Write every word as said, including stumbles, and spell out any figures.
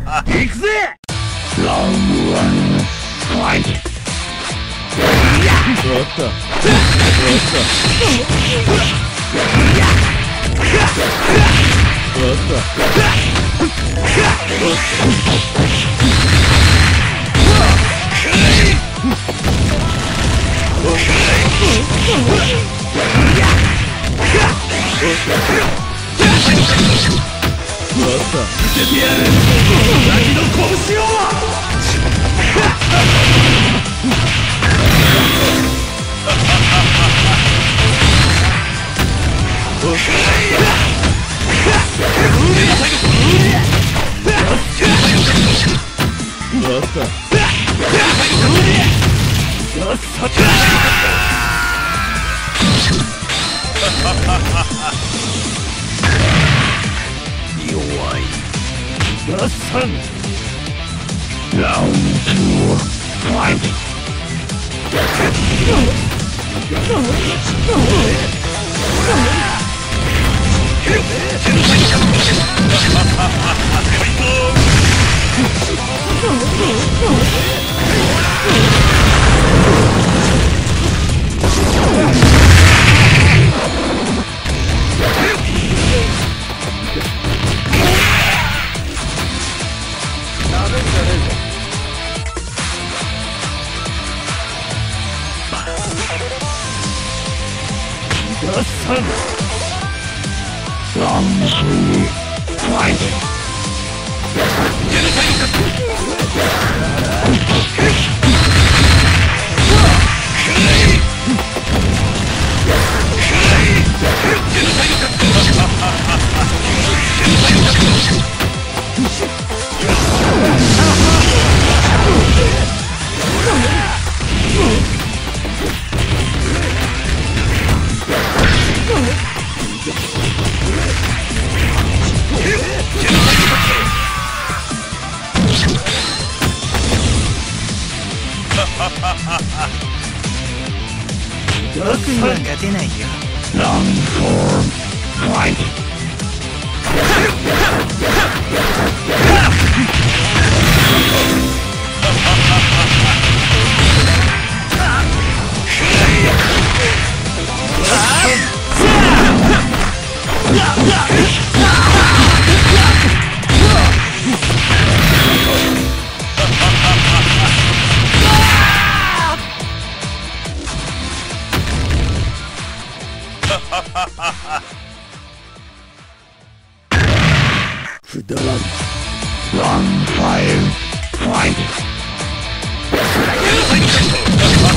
行くぜ。ラウンドワンファイト。終わった。終わった。終わった。見せてやる。先の拳を。弱い。ラッサン。ラウンドツーファイト。ラッサン。ラウンドスリーファイト。僕には勝てないよ。ラウンドフォーファイト。くだらん。ランファイルファイト。